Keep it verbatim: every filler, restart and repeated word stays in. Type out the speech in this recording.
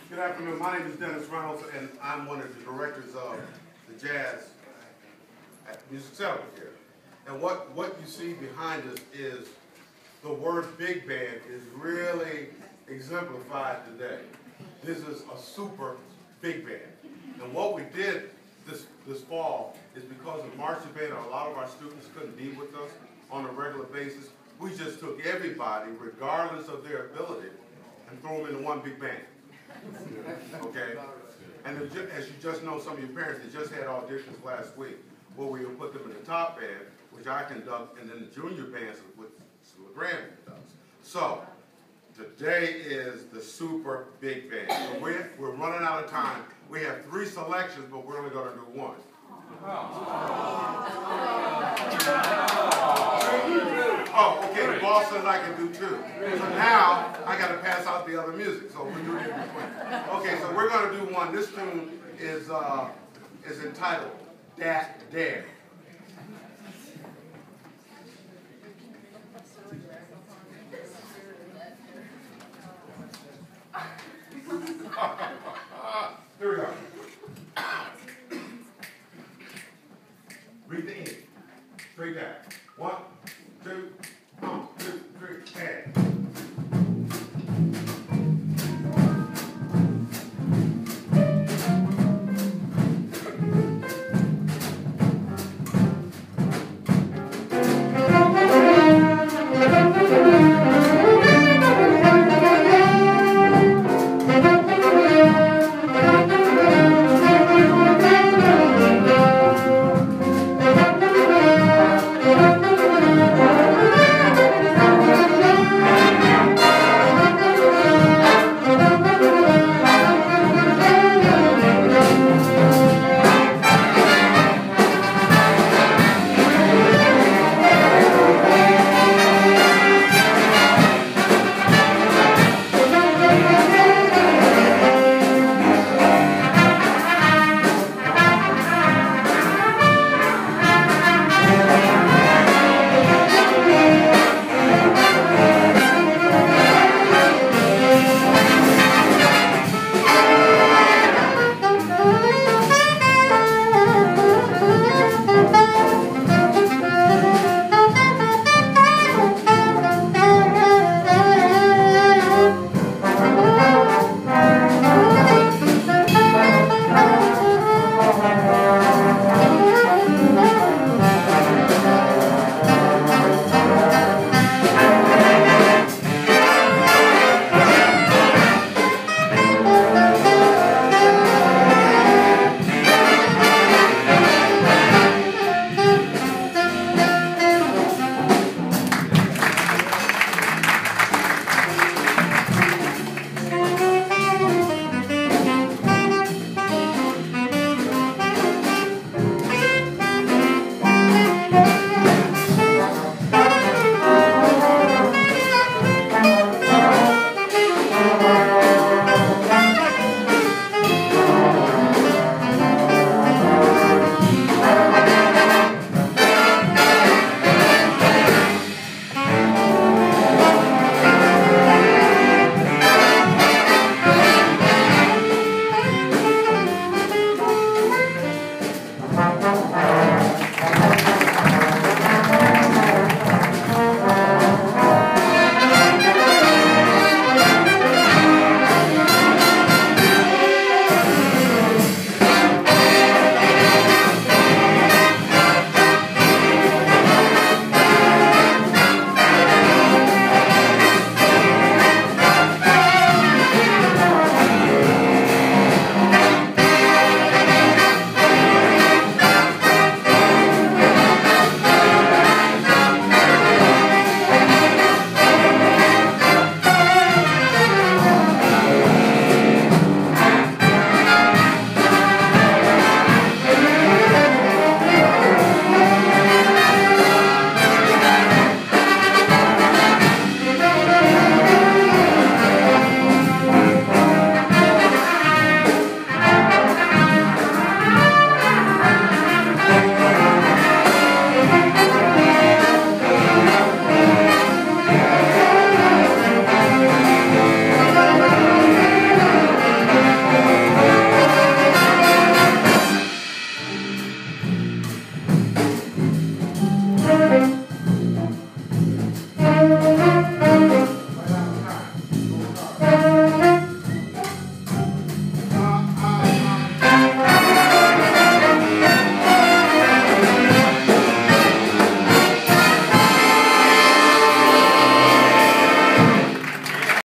Good afternoon. My name is Dennis Reynolds, and I'm one of the directors of the Jazz at Music Center here. And what, what you see behind us is the word big band is really exemplified today. This is a super big band. And what we did this, this fall is because of marching band, and a lot of our students couldn't be with us on a regular basis, we just took everybody, regardless of their ability, and threw them into one big band. Okay? And as you just know, some of your parents, they just had auditions last week where we would put them in the top band, which I conduct, and then the junior bands, which LeGrand conducts. So, today is the super big band. So we're, we're running out of time. We have three selections, but we're only going to do one. Oh, okay, the boss says I can do two. So now, I got to pass out the other music, so we're doing it in between. Okay, so we're going to do one. This tune is, uh, is entitled Dat Dare.